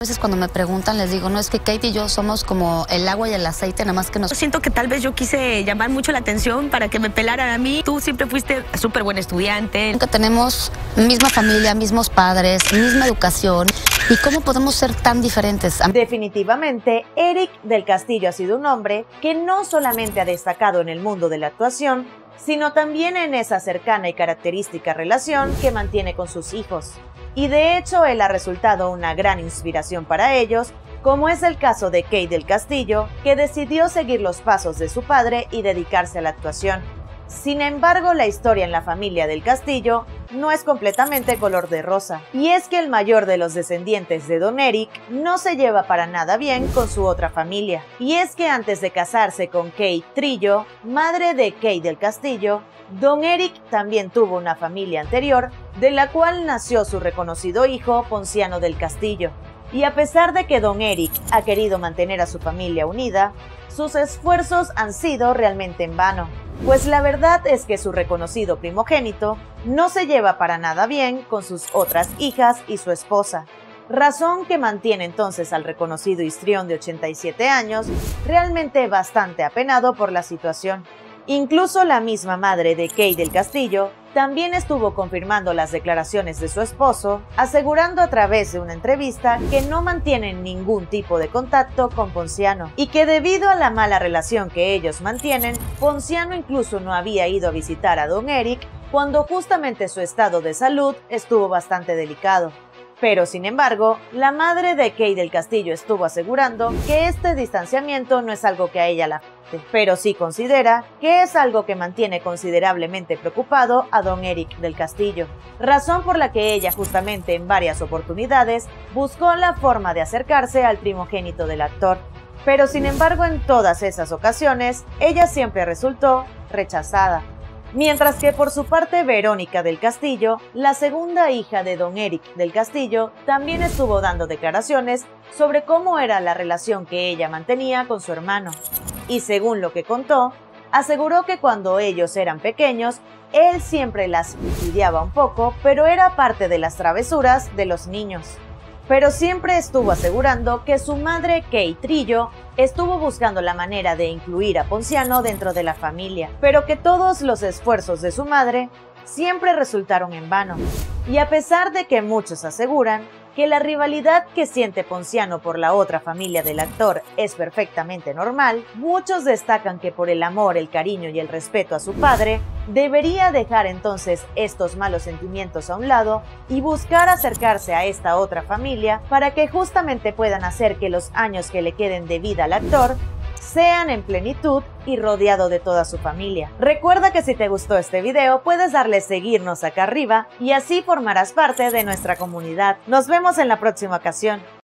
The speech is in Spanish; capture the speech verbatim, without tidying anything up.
veces cuando me preguntan les digo, no, es que Kate y yo somos como el agua y el aceite, nada más que nos... Siento que tal vez yo quise llamar mucho la atención para que me pelaran a mí. Tú siempre fuiste súper buen estudiante. Que tenemos misma familia, mismos padres, misma educación. ¿Y cómo podemos ser tan diferentes? Definitivamente, Eric del Castillo ha sido un hombre que no solamente ha destacado en el mundo de la actuación, sino también en esa cercana y característica relación que mantiene con sus hijos. Y de hecho, él ha resultado una gran inspiración para ellos, como es el caso de Kate del Castillo, que decidió seguir los pasos de su padre y dedicarse a la actuación. Sin embargo, la historia en la familia del Castillo no es completamente color de rosa, y es que el mayor de los descendientes de Don Eric no se lleva para nada bien con su otra familia. Y es que antes de casarse con Kate Trillo, madre de Kate del Castillo, Don Eric también tuvo una familia anterior, de la cual nació su reconocido hijo Ponciano del Castillo. Y a pesar de que Don Eric ha querido mantener a su familia unida, sus esfuerzos han sido realmente en vano, pues la verdad es que su reconocido primogénito no se lleva para nada bien con sus otras hijas y su esposa, razón que mantiene entonces al reconocido histrión de ochenta y siete años realmente bastante apenado por la situación. Incluso la misma madre de Kate del Castillo también estuvo confirmando las declaraciones de su esposo, asegurando a través de una entrevista que no mantienen ningún tipo de contacto con Ponciano y que debido a la mala relación que ellos mantienen, Ponciano incluso no había ido a visitar a Don Eric cuando justamente su estado de salud estuvo bastante delicado. Pero sin embargo, la madre de Kate del Castillo estuvo asegurando que este distanciamiento no es algo que a ella la afecte, pero sí considera que es algo que mantiene considerablemente preocupado a Don Eric del Castillo, razón por la que ella justamente en varias oportunidades buscó la forma de acercarse al primogénito del actor. Pero sin embargo, en todas esas ocasiones, ella siempre resultó rechazada. Mientras que por su parte Verónica del Castillo, la segunda hija de Don Eric del Castillo, también estuvo dando declaraciones sobre cómo era la relación que ella mantenía con su hermano. Y según lo que contó, aseguró que cuando ellos eran pequeños, él siempre las fastidiaba un poco, pero era parte de las travesuras de los niños. Pero siempre estuvo asegurando que su madre Kate Trillo estuvo buscando la manera de incluir a Ponciano dentro de la familia, pero que todos los esfuerzos de su madre siempre resultaron en vano. Y a pesar de que muchos aseguran que la rivalidad que siente Ponciano por la otra familia del actor es perfectamente normal, muchos destacan que por el amor, el cariño y el respeto a su padre, debería dejar entonces estos malos sentimientos a un lado y buscar acercarse a esta otra familia para que justamente puedan hacer que los años que le queden de vida al actor sean en plenitud y rodeado de toda su familia. Recuerda que si te gustó este video puedes darle seguirnos acá arriba y así formarás parte de nuestra comunidad. Nos vemos en la próxima ocasión.